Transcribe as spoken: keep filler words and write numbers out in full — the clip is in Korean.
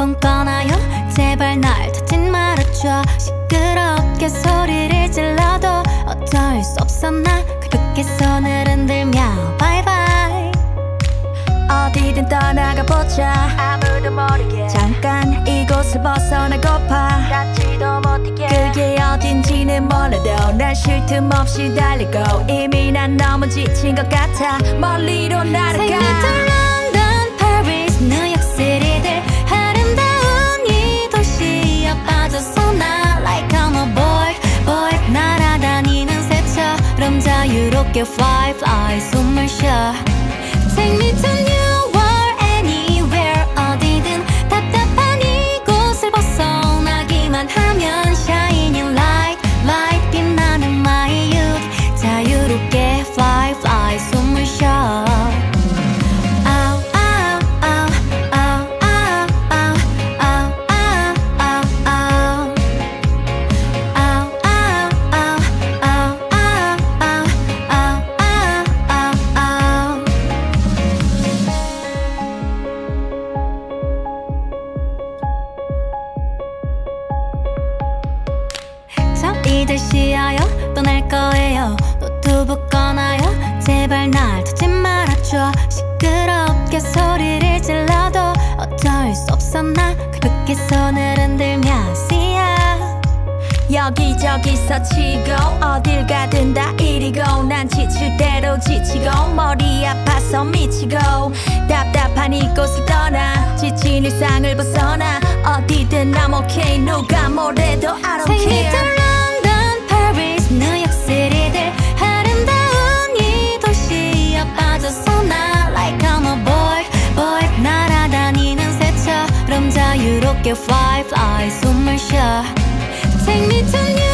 번 꺼나요? 제발 날 찾진 말아줘. 시끄럽게 소리를 질러도 어쩔 수 없어 나 가볍게 손을 흔들며 바이바이. 어디든 떠나가보자. 아무도 모르게 잠깐 이곳을 벗어나고파. 닿지도 못하게 그게 어딘지는 몰라도 난 쉴 틈 없이 달리고 이미 난 너무 지친 것 같아. 멀리로 날아가. Take me to London, Paris, 뉴욕시리들 아름다운 이 도시에 빠져서 나 Like I'm a boy, boy 날아다니는 새처럼 자유롭게 fly, fly 숨을 쉬어. Take me to New World, anywhere 어디든 답답한 이곳을 벗어나기만 하면 Shining light, light 빛나는 my youth 자유롭게 fly, fly 숨을 쉬어. 이제 쉬어요. 떠날 거예요. 노트북 꺼나요? 제발 날 찾지 말아줘. 시끄럽게 소리를 질러도 어쩔 수 없어 나 가볍게 손을 흔들며 See ya. 여기저기서 치고 어딜 가든 다 이리고 난 지칠 대로 지치고 머리 아파서 미치고 답답한 이곳을 떠나 지친 일상을 벗어나 어디든 I'm okay 누가 뭐래도 I don't Take me to care. London, Paris, 뉴욕시리들 아름다운 이 도시에 빠져서 나 Like I'm a boy, boy 날아다니는 새처럼 자유롭게 fly, fly 숨을 쉬어. Take me to New